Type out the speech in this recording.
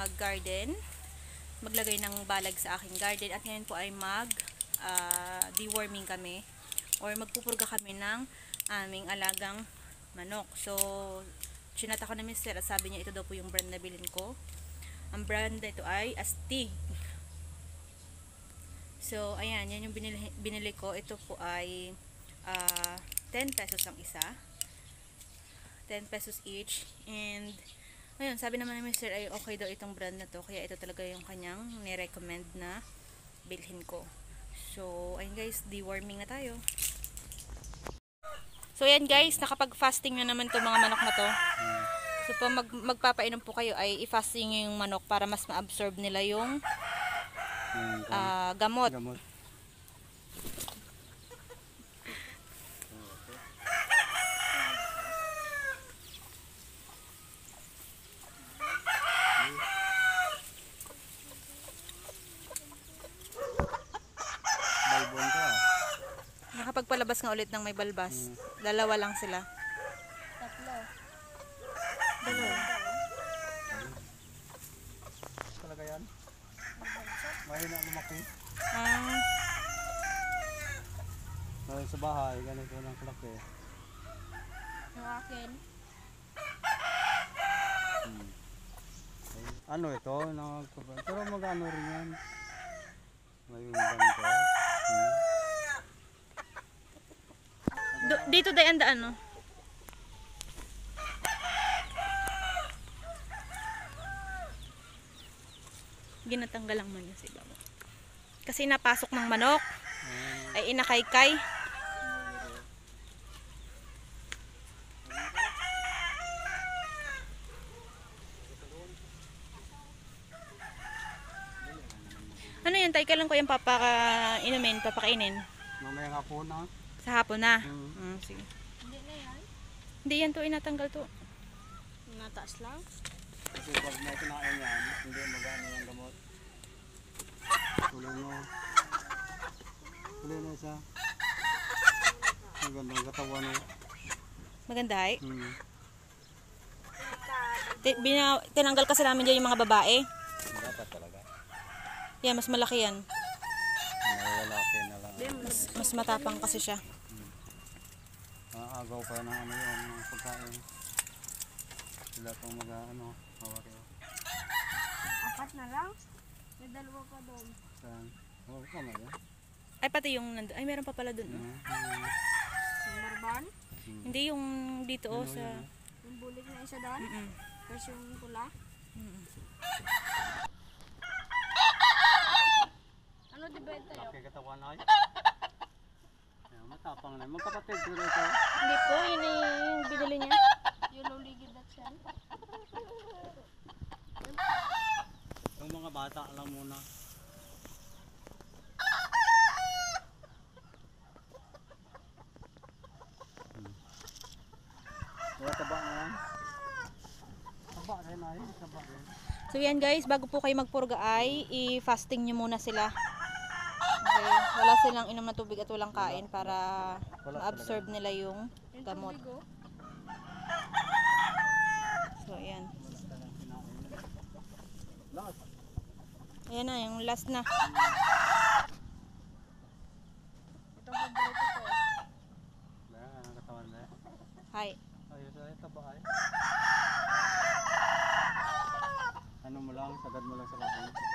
mag-garden, maglagay ng balag sa aking garden, at ngayon po ay deworming kami or magpupurga kami ng aming alagang manok. So chinat ako na mister at sabi niya ito daw po yung brand na bilhin ko. Ang brand na ito ay Astig. So ayan, yan yung binili ko. Ito po ay 10 pesos ang isa, 10 pesos each. And ayun, sabi naman ni Mr. ay okay daw itong brand na to, kaya ito talaga yung kanyang ni-recommend na bilhin ko. So ayun guys, deworming na tayo. So ayan guys, nakapag-fasting na naman itong mga manok na to. So pag magpapainom po kayo ay i-fasting yung manok para mas ma-absorb nila yung gamot. Nakapagpalabas nga ulit ng may balbas. Dalawa lang sila. Tatlo. Dalawa. Talaga yan? Mahina lumaki. Dahil sa bahay, ganito lang kalaki. Yung akin. Ano ito? Pero mag-ano rin yan. May ganito. Dito day ang daan, no? Ginatanggal lang man yun sa ibabaw. Kasi napasok ng manok ay inakaykay. Ano yan, tay? Kailan ko yung papakainin? Mamaya nga po na. Sa hapon na? Sige. Hindi na yan. Hindi yan to, inatanggal to. Nataas lang. Kasi pag may kinain yan, hindi mag-ano yung gamot. Tuloy na isa. Magandang katawan mo. Maganda eh. Hmm. Tinanggal kasi namin dyan yung mga babae. Dapat talaga. Yan, mas malaki yan. Lalaki na lang. Mas matapang kasi siya. Agaw pa ng ano yun, ng pagkain. Sila pang mag-ano, hawak yun. Apat na lang? May dalawa pa doon. Saan? Oo, kama yun. Ay, pati yung nandun. Ay, meron pa pala dun. Yung barban? Hindi yung dito sa... Yung bulik na isa doon? Tapos yung pula? Ano diba ito yun? Laki katawan ay. Matapang na. Magkapatid ko ito. Hindi po, yun yung binili niya. Yung luligid at siya. Yung mga bata lang muna. Kaya taba na yan. Taba rin ay. Taba rin. So yan guys, bago po kayo magpurga ay i-fasting nyo muna sila. Okay, wala silang inom na tubig at walang kain para ma-absorb nila yung gamot. So ayan. Ayan na, yung last na. Itong paborito ko. Ang katawan na. Hi. Ayos ay taba ay. Ano mo lang, sagad mo lang sa kain.